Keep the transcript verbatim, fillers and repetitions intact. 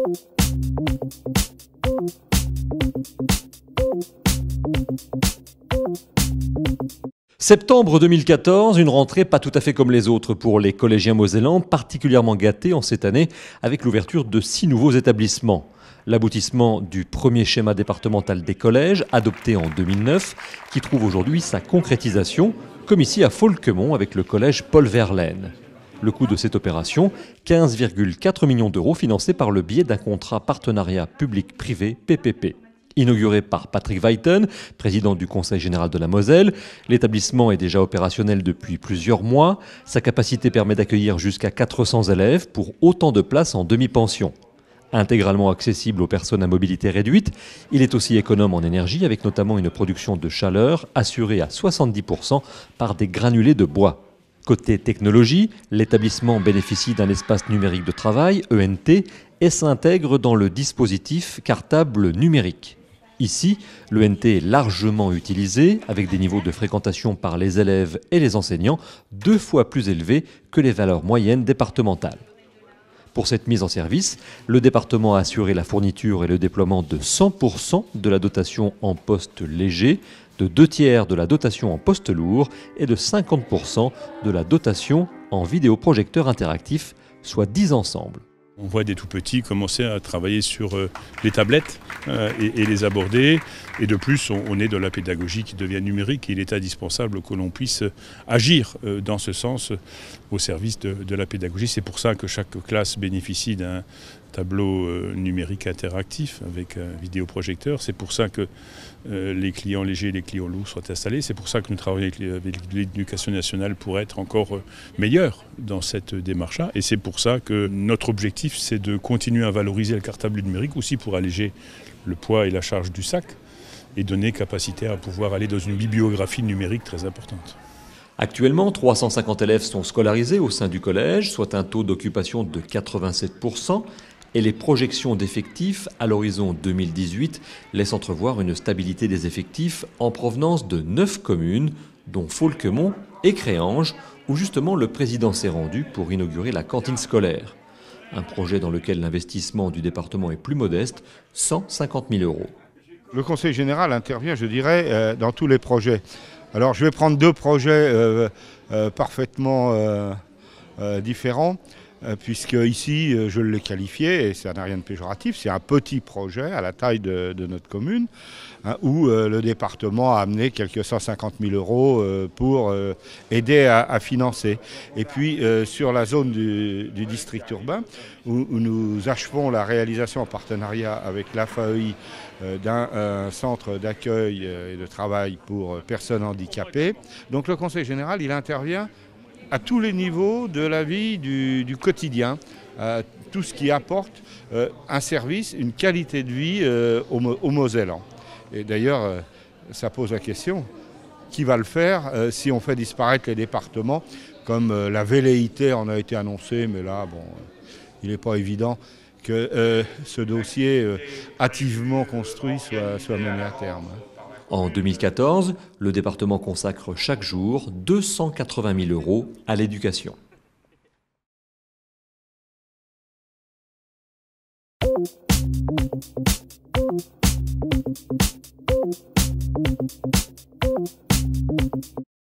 Septembre deux mille quatorze, une rentrée pas tout à fait comme les autres pour les collégiens mosellans, particulièrement gâtés en cette année avec l'ouverture de six nouveaux établissements. L'aboutissement du premier schéma départemental des collèges, adopté en deux mille neuf, qui trouve aujourd'hui sa concrétisation, comme ici à Faulquemont avec le collège Paul Verlaine. Le coût de cette opération, quinze virgule quatre millions d'euros financés par le biais d'un contrat partenariat public-privé P P P. Inauguré par Patrick Weiten, président du Conseil général de la Moselle, l'établissement est déjà opérationnel depuis plusieurs mois. Sa capacité permet d'accueillir jusqu'à quatre cents élèves pour autant de places en demi-pension. Intégralement accessible aux personnes à mobilité réduite, il est aussi économe en énergie avec notamment une production de chaleur assurée à soixante-dix pour cent par des granulés de bois. Côté technologie, l'établissement bénéficie d'un espace numérique de travail, E N T, et s'intègre dans le dispositif cartable numérique. Ici, l'E N T est largement utilisé, avec des niveaux de fréquentation par les élèves et les enseignants deux fois plus élevés que les valeurs moyennes départementales. Pour cette mise en service, le département a assuré la fourniture et le déploiement de cent pour cent de la dotation en poste léger, de deux tiers de la dotation en poste lourd et de cinquante pour cent de la dotation en vidéoprojecteur interactif, soit dix ensembles. On voit des tout-petits commencer à travailler sur euh, les tablettes euh, et, et les aborder. Et de plus, on, on est dans la pédagogie qui devient numérique. Et il est indispensable que l'on puisse agir euh, dans ce sens euh, au service de, de la pédagogie. C'est pour ça que chaque classe bénéficie d'un tableau euh, numérique interactif avec un vidéoprojecteur. C'est pour ça que euh, les clients légers et les clients lourds soient installés. C'est pour ça que nous travaillons avec, avec l'éducation nationale pour être encore euh, meilleurs dans cette démarche-là. Et c'est pour ça que notre objectif, c'est de continuer à valoriser le cartable numérique aussi pour alléger le poids et la charge du sac et donner capacité à pouvoir aller dans une bibliographie numérique très importante. Actuellement, trois cent cinquante élèves sont scolarisés au sein du collège, soit un taux d'occupation de quatre-vingt-sept pour cent, et les projections d'effectifs à l'horizon deux mille dix-huit laissent entrevoir une stabilité des effectifs en provenance de neuf communes, dont Faulquemont et Créange, où justement le président s'est rendu pour inaugurer la cantine scolaire. Un projet dans lequel l'investissement du département est plus modeste, cent cinquante mille euros. Le Conseil général intervient, je dirais, euh, dans tous les projets. Alors je vais prendre deux projets euh, euh, parfaitement euh, euh, différents, euh, puisque ici, euh, je l'ai qualifié, et ça n'a rien de péjoratif, c'est un petit projet à la taille de, de notre commune, hein, où euh, le département a amené quelques cent cinquante mille euros euh, pour euh, aider à, à financer. Et puis euh, sur la zone du, du district urbain, où, où nous achevons la réalisation en partenariat avec l'A F A E I euh, d'un euh, centre d'accueil et de travail pour euh, personnes handicapées. Donc le Conseil général, il intervient à tous les niveaux de la vie du, du quotidien, euh, tout ce qui apporte euh, un service, une qualité de vie euh, aux, aux Mosellans. Et d'ailleurs, euh, ça pose la question, qui va le faire euh, si on fait disparaître les départements, comme euh, la velléité en a été annoncée, mais là, bon, euh, il n'est pas évident que euh, ce dossier euh, hâtivement construit soit, soit mené à terme. En deux mille quatorze, le département consacre chaque jour deux cent quatre-vingt mille euros à l'éducation.